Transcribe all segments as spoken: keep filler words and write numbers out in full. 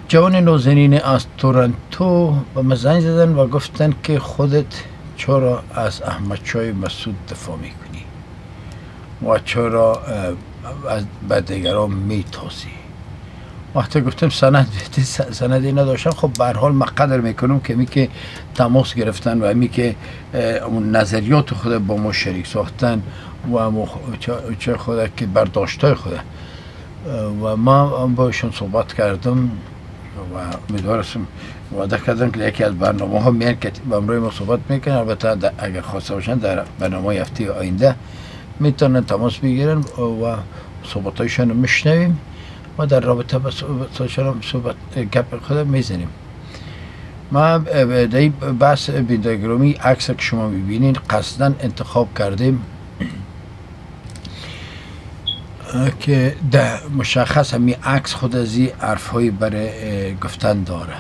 جوان نازنین از تورنتو به من زنگ زدن و گفتن که خودت چرا از احمد شاه مسعود دفاع میکنی و چرا از به دیگران میتازی. وقتی گفتم سند سندی نداشتم، خب به هر حال من قدر میکنم که می که تماس گرفتن و می که اون نظریات خود با ما شریک ساختن و چه خود که برداشتای خود و ما باشون صحبت کردم و امیدوارم وعده کردن که یکی از برنامه ها میان که با امروی ما صحبت میکنن. البته اگر خواسته باشن در برنامه هفته آینده میتونن تماس بگیرن و صحبتایشان رو میشنویم و در رابطه با صحبت, صحبت گپ خود میزنیم. ما در بحث بیندگرامی عکس که شما میبینین قصداً انتخاب کردیم که در مشخص همی عکس خود از این حرف های برای گفتن داره.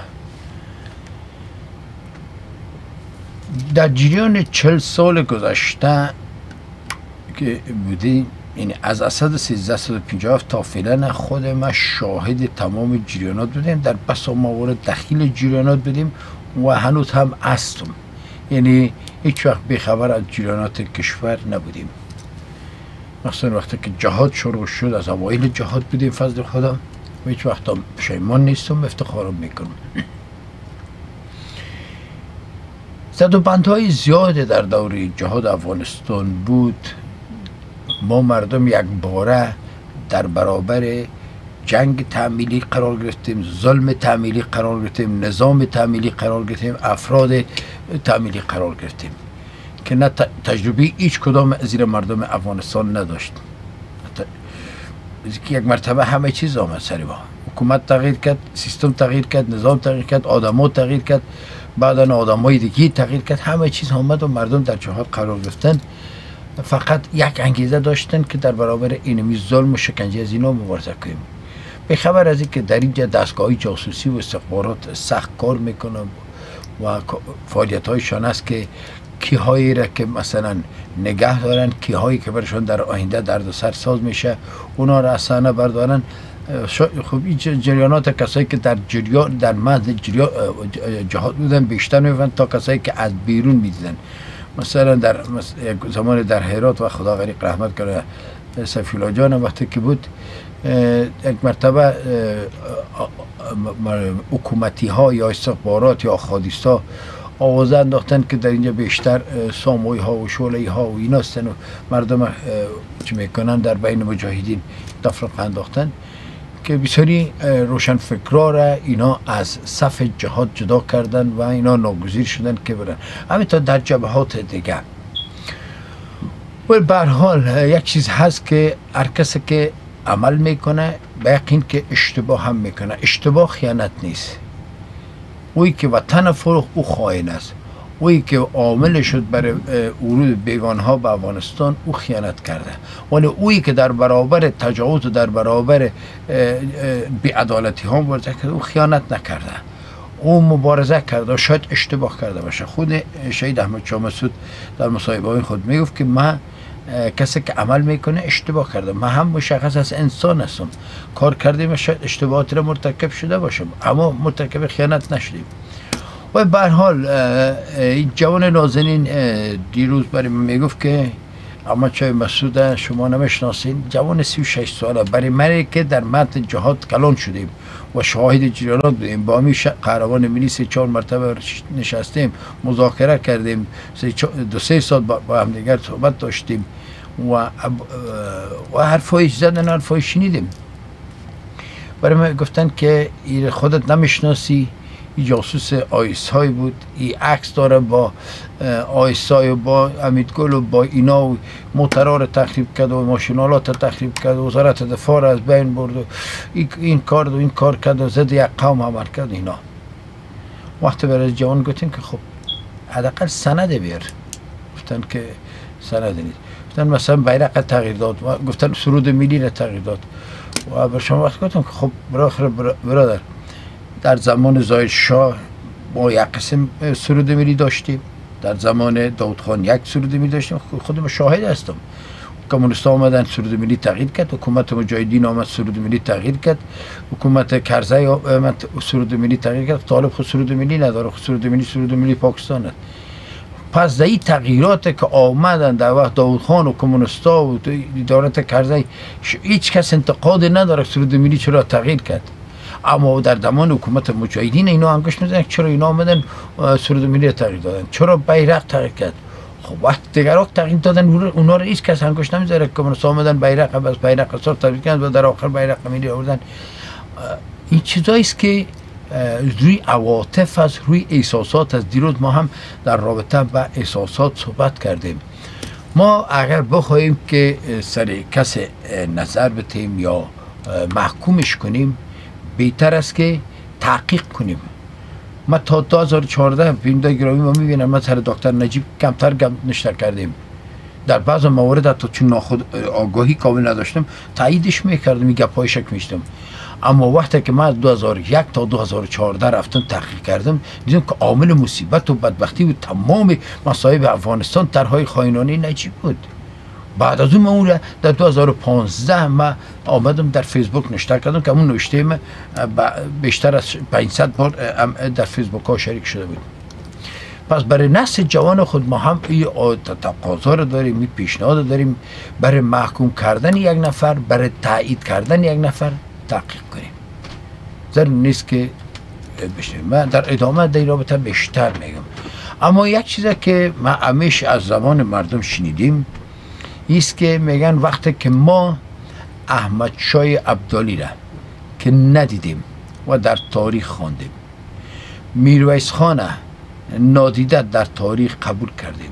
در جریان چل سال گذشته که بودیم، یعنی از اسد سیزده صد و پنجاه و هفت تا فعلا خود ما شاهد تمام جریانات بودیم، در بسا موارد دخیل جریانات بودیم و هنوز هم هستم، یعنی هیچ وقت بیخبر از جریانات کشور نبودیم. مثلا وقتی که جهاد شروع شد از اوایل جهاد بودیم فضل خدا و هیچ وقت هم پشیمان نیستم، افتخارم میکنم. زد و بندهای زیاده در دوره جهاد افغانستان بود. ما مردم یک باره در برابر جنگ تعمیلی قرار گرفتیم، ظلم تعمیلی قرار گرفتیم، نظام تعمیلی قرار گرفتیم، افراد تعمیلی قرار گرفتیم که نه تجربه هیچ کدام زیر مردم افغانستان نداشت. یک مرتبه همه چیز آمد سر ما، حکومت تغییر کرد، سیستم تغییر کرد، نظام تغییر کرد، آدم ها تغییر کرد، بعدا آدم های دیگه تغییر کرد، همه چیز آمد و مردم در جهاد قرار گرفتن. فقط یک انگیزه داشتن که در برابر اینمی ظلم و شکنجه از اینا مبارزه کنیم. به خبر از اینکه در اینجا دستگاهی جاسوسی و استخبارات سخت کار میکنن و فعالیت هایشان است که کیهایی را که مثلا نگه دارن، کیهایی که برشان در آینده دردسر ساز میشه اونا را از صحنه بردارن. خب این جریانات کسایی که در جریان در مد جهاد بودن بیشتر میفهمن تا کسایی که از بیرون میدیدن. مثلا در یک زمان در هرات و خدا غریق رحمت کنه سفیلا جان وقتی که بود، یک مرتبه حکومتی ها یا استخبارات یا خادیستا آوازه انداختن که در اینجا بیشتر ساموی ها و شعله ها و اینا هستن و مردم چی میکنن در بین مجاهدین تفرقه انداختن که بسیاری روشن فکرا را اینا از صف جهاد جدا کردن و اینا ناگزیر شدن که برن. همینطور در جبهات دیگه. ولی به هر حال یک چیز هست که هر کسی که عمل میکنه به یقین که اشتباه هم میکنه. اشتباه خیانت نیست. اویی که وطن فروخت او خائن است. اویی که عامل شد برای ورود بیگانها به افغانستان او خیانت کرده. ولی اویی که در برابر تجاوز و در برابر بی‌عدالتی ها مبارزه کرده او خیانت نکرده. او مبارزه کرده و شاید اشتباه کرده باشه. خود شهید احمد شاه مسعود در مصاحبه خود میگفت که من کسی که عمل میکنه اشتباه کرده، من هم مشخص از انسان هستم، کار کردیم شاید اشتباهات را مرتکب شده باشم اما مرتکب خیانت نشدیم. و به هر حال جوان نازنین دیروز برای من میگفت که احمد شاه مسعود شما نمیشناسین. جوان سی و شش ساله برای من که در متن جهاد کلان شدیم و شاهد جریانات بودیم، با همی قهرمان ملی سه چهار مرتبه نشستیم، مذاکره کردیم، دو سه ساعت با هم دیگر صحبت داشتیم و و حرفای زدن، حرفای شنیدیم. برای من گفتن که این خودت نمیشناسی، این جاسوس آیسای بود، این عکس داره با آیسای و با امیدگل و با اینا و موترها رو تخریب کرد و ماشینالات رو تخریب کرد و وزارت دفاع رو از بین برد و این کار و این کار کرد و ضد یک قوم عمل کرد. اینا وقتی برای جوان گفتیم که خب حداقل سند بیار. گفتن که سند نیست. گفتن مثلا بیرق تغییر داد، گفتن سرود ملی رو تغییر داد و به شما وقت گفتم که خب برادر در زمان ظاهر شاه ما یک قسم سرود ملی داشتیم، در زمان داود خان یک سرود ملی داشتیم، خودم شاهد هستم. کمونیست آمدن سرود ملی تغییر کرد، حکومت مجاهدین آمد سرود ملی تغییر کرد، حکومت کرزی آمد سرود ملی تغییر کرد. طالب خود سرود ملی نداره، سرود ملی سرود ملی پاکستان است. پس در این تغییرات که آمدن در وقت داود خان و کمونیستا و دولت کرزی هیچ کس انتقاد نداره سرود ملی چرا تغییر کرد. اما در زمان حکومت مجاهدین اینا انگشت میزنن چرا اینا آمدن سرود ملی تغییر دادن، چرا بیرق تغییر کرد. خب وقت دیگرها تغییر دادن اونا رو هیچ کس انگشت نمیذاره. کمونیست آمدن بیرق بس بیرق سر تغییر کردن و در آخر بیرق ملی آوردن. این چیزایی است که روی عواطف از روی احساسات از دیروز ما هم در رابطه با احساسات صحبت کردیم. ما اگر بخوایم که سر کس نظر بتیم یا محکومش کنیم بهتر است که تحقیق کنیم. ما تا دو هزار و چهارده بیننده گرامی ما میبینم ما سر دکتر نجیب کمتر گم نشتر کردیم. در بعض موارد حتی چون ناخود آگاهی کامل نداشتم تاییدش میکردم، این گپای شک میشتم. اما وقتی که من دو هزار و یک تا دو هزار و چهارده رفتم تحقیق کردم دیدم که عامل مصیبت و بدبختی و تمام مصائب افغانستان طرحهای خائنانه نجیب بود. بعد از اون ما اون در دو هزار و پانزده ما آمدم در فیسبوک نشته کردم که اون نوشته ما بیشتر از پانصد بار در فیسبوک ها شریک شده بود. پس برای نسل جوان خود ما هم این تقاضا رو داریم، این پیشنهاد داریم برای محکوم کردن یک نفر، برای تایید کردن یک نفر تحقیق کنیم. ضرور نیست که بشه. من در ادامه در این رابطه بیشتر میگم. اما یک چیزی که ما همیشه از زبان مردم شنیدیم ایست که میگن وقتی که ما احمد شاه ابدالی را که ندیدیم و در تاریخ خواندیم، میرویس خان نادیده در تاریخ قبول کردیم،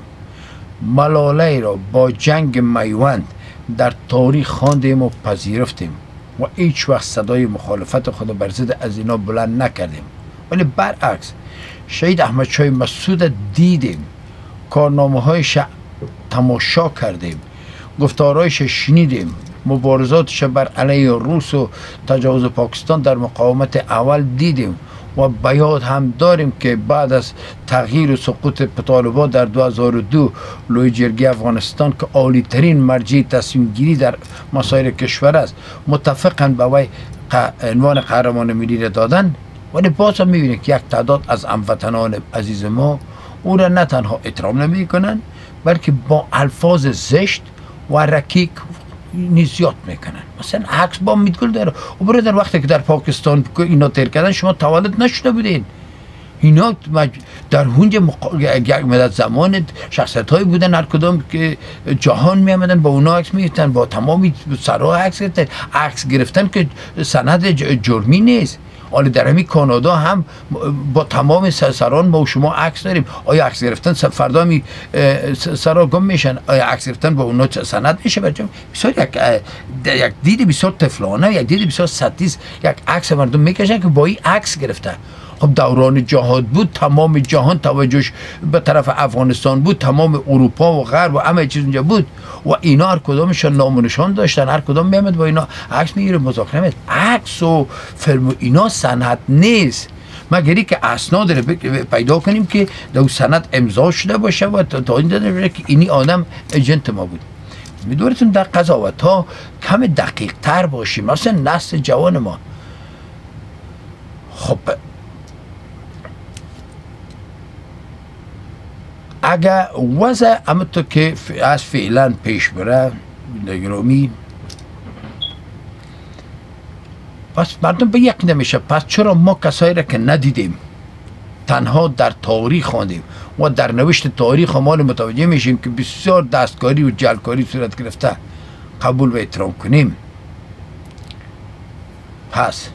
ملاله را با جنگ میوند در تاریخ خواندیم و پذیرفتیم و هیچ وقت صدای مخالفت خود بر ضد از اینا بلند نکردیم، ولی برعکس شهید احمد شاه مسعود دیدیم، کارنامه هایش تماشا کردیم، گفتارهایش شنیدیم، مبارزاتش بر علیه روس و تجاوز پاکستان در مقاومت اول دیدیم و بیاد هم داریم که بعد از تغییر و سقوط طالبان در دو هزار و دو لوی جرگه افغانستان که عالی ترین مرجع تصمیم گیری در مسائل کشور است متفقاً به وی عنوان قهرمان ملی را دادن، ولی باز هم میبینید که یک تعداد از هموطنان عزیز ما او را نه تنها احترام نمی کنن بلکه با الفاظ زشت و رکیک نیز یاد میکنن. مثلا عکس با میدگل داره و برادر وقتی که در پاکستان اینا تیر کردن شما تولد نشده بودین. اینا در اونجا یک مدت زمان شخصیت هایی بودن هر کدام که جهان می آمدن با اونا عکس میگرفتن، با تمامی سرها عکس گرفتن. عکس گرفتن که سند جرمی نیست. حالا در همین کانادا هم با تمام سران با شما عکس داریم. آیا عکس گرفتن فردا می سرا گم میشن؟ آیا عکس گرفتن با اونا سند میشه؟ برجام بسیار یک یک دید بسیار طفلانه، یک دید بسیار سطحی، یک عکس مردم میکشن که با این عکس گرفتن. خب دوران جهاد بود، تمام جهان توجهش به طرف افغانستان بود، تمام اروپا و غرب و همه چیز اونجا بود و اینا هر کدامشون نام و نشان داشتن، هر کدام میامد با اینا عکس میگیره، مذاکره میکرد. عکس و فیلم و اینا سند نیست مگر که اسناد رو پیدا کنیم که در سند امضا شده باشه و تا این داده باشه که اینی آدم ایجنت ما بود. میدونتون در قضاوت ها کم دقیق تر باشیم، مثلا نسل جوان ما. خب اگر وضع همونطور که از فعلا پیش بره گرامی، پس مردم به یک نمیشه. پس چرا ما کسایی را که ندیدیم تنها در تاریخ خواندیم و در نوشت تاریخ ما متوجه میشیم که بسیار دستکاری و جلکاری صورت گرفته قبول و احترام کنیم؟ پس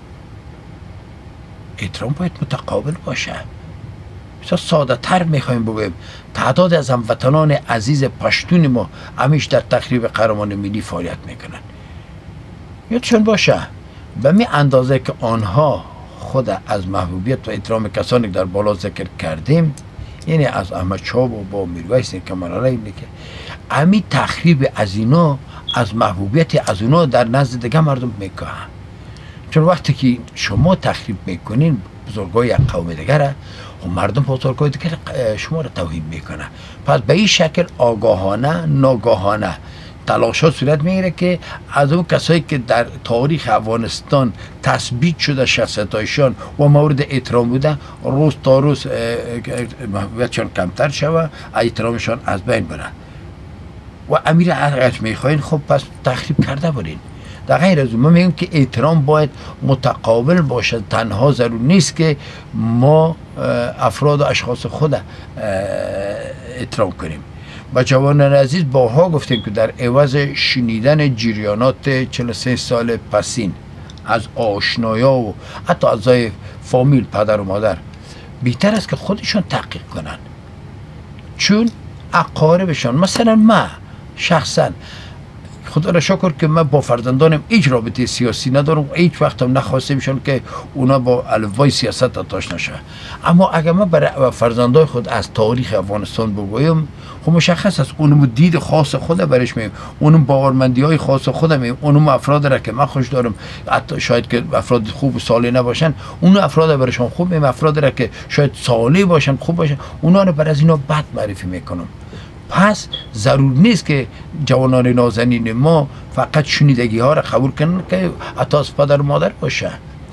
احترام باید متقابل باشه. بسیار ساده تر میخوایم بگویم تعداد از هموطنان عزیز پشتون ما همیش در تخریب قهرمان ملی فعالیت میکنن. یادشون باشه به می اندازه که آنها خود از محبوبیت و احترام کسانی که در بالا ذکر کردیم، یعنی از احمد شاه و با میرویس که ملاله که امی تخریب از اینا، از محبوبیت از اونا در نزد دیگه مردم میکنن. چون وقتی که شما تخریب میکنین بزرگای یک قوم دیگره و مردم بزرگای دیگر شما را توهین میکنه. پس به این شکل آگاهانه ناگاهانه تلاش ها صورت میگیره که از اون کسایی که در تاریخ افغانستان تثبیت شده شخصیتایشان و مورد احترام بوده روز تا روز محبوبیتشان کمتر شوه، احترامشان از بین بره. و امیر اگر میخواین خب پس تخریب کرده برین. در غیر از اون ما میگیم که احترام باید متقابل باشد. تنها ضرور نیست که ما افراد و اشخاص خود احترام کنیم. با جوانان عزیز بارها گفتیم که در عوض شنیدن جریانات چهل و سه سال پسین از آشنایا و حتی اعضای فامیل پدر و مادر بهتر است که خودشان تحقیق کنن، چون اقاربشان، مثلا من شخصا خدا را شکر که من با فرزندانم هیچ رابطه سیاسی ندارم و هیچ وقت هم نخواستم میشن که اونا با الفبای سیاست آتش نشه. اما اگر من برای فرزندای خود از تاریخ افغانستان بگویم خب مشخص است اونم دید خاص خود برش میم، اونم باورمندی های خاص خود میم، اونم افراد را که من خوش دارم حتی شاید که افراد خوب و صالح نباشن اون افراد برشان خوب میم، افراد را که شاید صالح باشن خوب باشن اونا رو بر از اینا بد معرفی میکنم. پس ضرور نیست که جوانان نازنین ما فقط شنیدگی ها را قبول کنن که حتی از پدر و مادر باشه.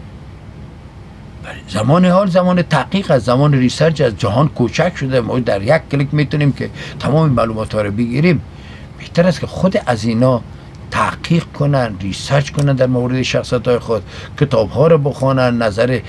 زمان حال زمان تحقیق از زمان ریسرچ از جهان کوچک شده، ما در یک کلیک میتونیم که تمام معلومات ها را بگیریم. بهتر است که خود از اینا تحقیق کنن، ریسرچ کنن در مورد شخصیت های خود، کتاب ها رو بخوانن، نظر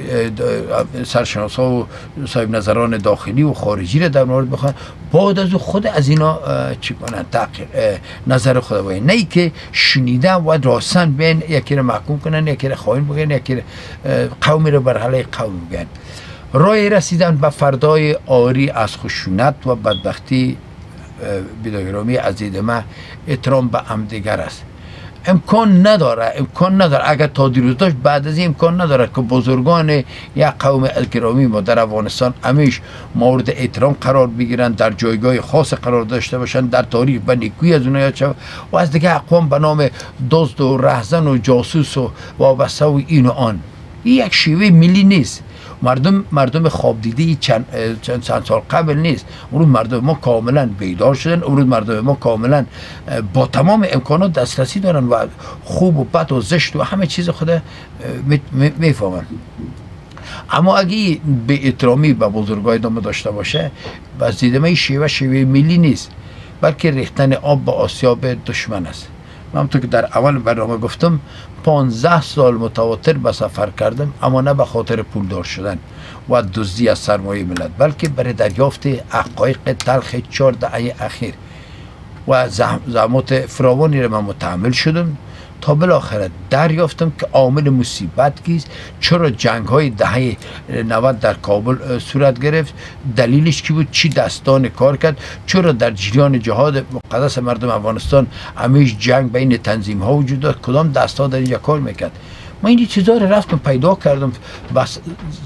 سرشناسا و صاحب نظران داخلی و خارجی رو در مورد بخوانن، بعد از خود از اینا چی کنن، تحقیق نظر خود باید، نه ای که شنیدن و راستن بین یکی رو محکوم کنن، یکی رو خائن بگن، یکی رو قومی رو بر علیه قوم بگن. راه رسیدن به فردای آری از خشونت و بدبختی بیداگرامی عزیز من احترام به همدیگر است. امکان نداره امکان نداره اگر تا دیروز داشت بعد از این امکان نداره که بزرگان یک قوم گرامی ما در افغانستان همیش مورد احترام قرار بگیرن، در جایگاه خاص قرار داشته باشن، در تاریخ به نیکویی از اونها یاد شود و از دیگه اقوام به نام دزد و رهزن و جاسوس و وابسته و این و آن. این یک شیوه ملی نیست. مردم مردم خواب دیده چند, چند چند سال قبل نیست. امروز مردم ما کاملا بیدار شدن، امروز مردم ما کاملا با تمام امکانات دسترسی دارن و خوب و بد و زشت و همه چیز خود میفهمن. اما اگه به احترامی به بزرگای ادامه داشته باشه از دید من شیوه شیوه ملی نیست، بلکه ریختن آب به آسیاب دشمن است. من همونطور که در اول برنامه گفتم پانزده سال متواتر به سفر کردم، اما نه به خاطر پولدار شدن و دزدی از سرمایه ملت، بلکه برای دریافت حقایق تلخ چهار دهه اخیر و زحمات فراوانی را من متحمل شدم تا بالاخره دریافتم که عامل مصیبت کیست، چرا جنگ های دهه نود در کابل صورت گرفت، دلیلش کی بود، چی دستان کار کرد، چرا در جریان جهاد مقدس مردم افغانستان همیشه جنگ بین تنظیم ها وجود داشت، کدام دستا در اینجا کار میکرد. من این چیزا رو رفتم پیدا کردم، بس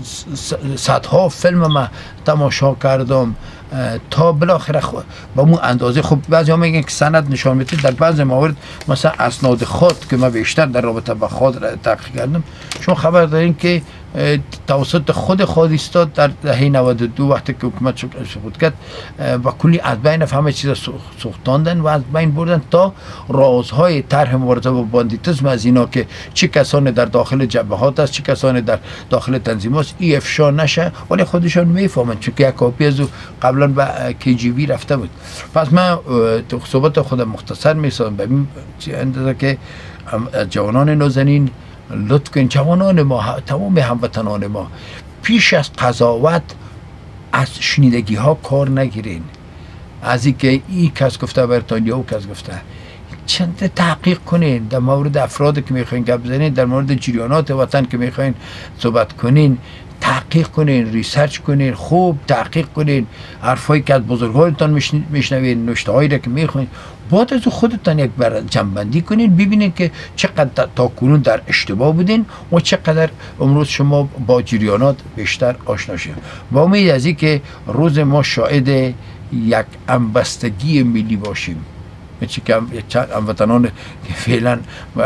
صدها فیلم ما تماشا کردم تا بالاخره با اون اندازه. خب بعضی ها میگن که سند نشان میده، در بعضی موارد مثلا اسناد خود که من بیشتر در رابطه با خود تحقیق کردم، شما خبر دارین که توسط خود خودایستاد در دهه نود و دو وقتی که حکومت سقوط کرد و کلی از بین همه چیز سوختاندن و از بین بردن تا رازهای طرح مبارزه با باندیتیسم از اینا که چه کسانی در داخل جبهات است، چه کسانی در داخل تنظیمات است، ای افشا نشه، ولی خودشان میفهمن چون که یک کاپی از قبلا به کی جی بی رفته بود. پس من تو صحبت خودم مختصر میسازم به این اندازه که جوانان نازنین لطف کنین، جوانان ما، تمام هموطنان ما، پیش از قضاوت از شنیدگی ها کار نگیرین، از اینکه این کس گفته برتانیا او کس گفته، چند تحقیق کنین در مورد افرادی که میخواین گپ بزنین، در مورد جریانات وطن که میخواین صحبت کنین، تحقیق کنین، ریسرچ کنین، خوب تحقیق کنین، حرفایی که از بزرگانتان میشنوین، نوشته هایی را که میخواین، بعد از خودتان یک بر جنبندی کنین، ببینین که چقدر تا کنون در اشتباه بودین و چقدر امروز شما با جریانات بیشتر آشنا شید. با امید از این که روز ما شاهد یک همبستگی ملی باشیم، چی که هموطنان که فعلا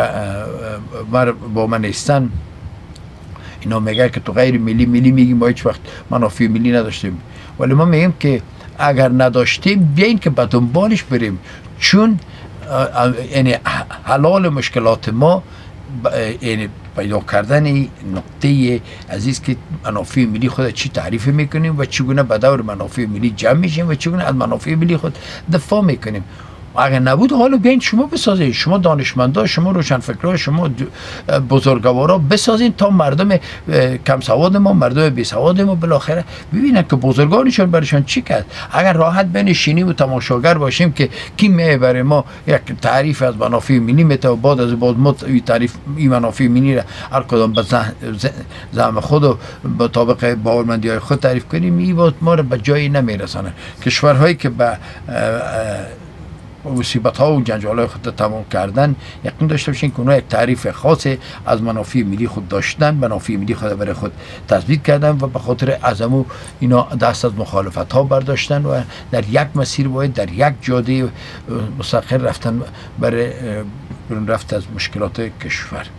با من نیستن اینا میگه که تو غیر ملی ملی میگیم، ما هیچ وقت منافع ملی نداشتیم، ولی ما میگیم که اگر نداشتیم بیاین که به دنبالش بریم، چون یعنی حلال مشکلات ما یعنی پیدا کردن نقطه عزیز که منافع ملی خود چی تعریف میکنیم و چگونه به دور منافع ملی جمع میشیم و چگونه از منافع ملی خود دفاع میکنیم. اگر نبود حالا بیاین شما بسازید، شما دانشمندا، شما روشنفکرا، شما بزرگوارا بسازین تا مردم کم سواد ما، مردم بی سواد ما بالاخره ببینن که بزرگانشون برشان چی کرد. اگر راحت بنشینیم و تماشاگر باشیم که کی میبره ما یک تعریف از منافع ملی میته و بعد از بعد ما این تعریف این منافع ملی را هر کدام به زعم خود و مطابق باورمندی های خود تعریف کنیم، این وقت ما را به جایی نمیرسانه. کشورهایی که به مصیبت ها و جنجال های خود تمام کردن یقین داشته باشین که اونها یک تعریف خاص از منافع ملی خود داشتن، منافع ملی خود برای خود تثبیت کردن و به خاطر عزمو اینا دست از مخالفت ها برداشتن و در یک مسیر باید در یک جاده مستقل رفتن برای رفت از مشکلات کشور.